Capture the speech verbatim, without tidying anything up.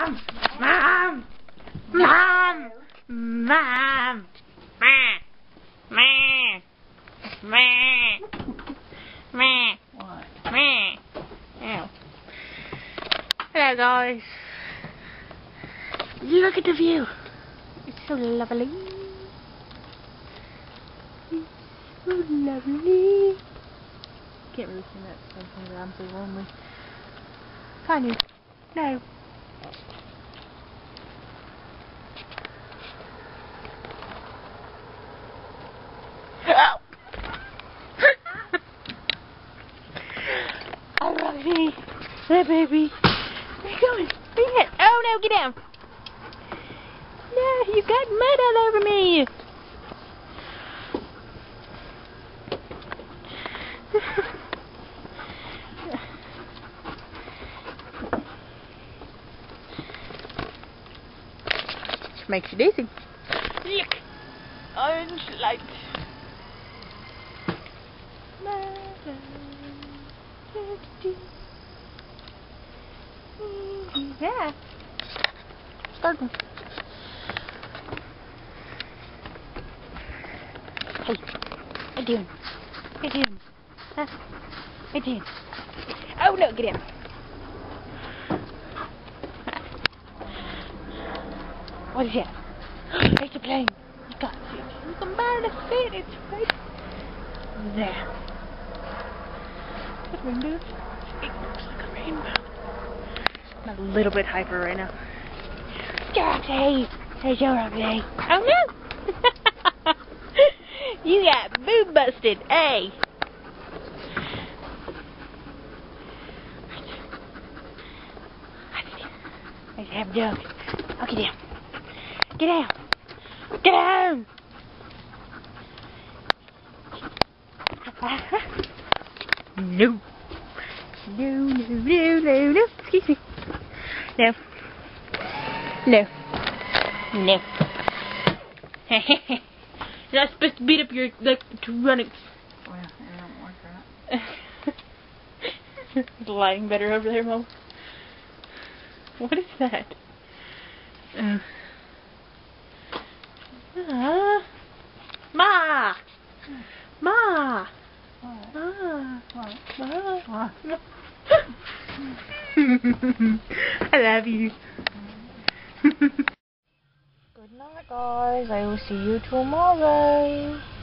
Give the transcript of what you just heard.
Mom! Mom! Mom! Mom! Meh! Meh! Meh! Meh! What? Meh! Ow. Hello guys. Look at the view. It's so lovely. It's so lovely. Can't really see that because I'm so lonely. Can you? No. Oh! Alrighty. There, baby. Where you going? Where you at? Oh no, get down. No, you got mud all over me. Makes you dizzy. Look! Orange light. Yeah. Starting. Hey, what you doing? What you doing? Huh? What you doing? Oh no, get in. What is that? It's a plane. You can't see it. You can barely see it. It's right there. That rainbow. It looks like a rainbow. I'm a little bit hyper right now. Dorothy! Hey, Dorothy. Oh no! You got boob busted. Hey! Let's have a dog. Okay, down. Get down! Get down! No. No, no, no, no, no. Excuse me. No. No. No. You're not supposed to beat up your, like, to run it. Well, I don't like that. Is the lighting better over there, Mom? What is that? Uh. Uh, Ma! Ma! What? Ma! What? Ma! What? I love you. Good night, guys. I will see you tomorrow.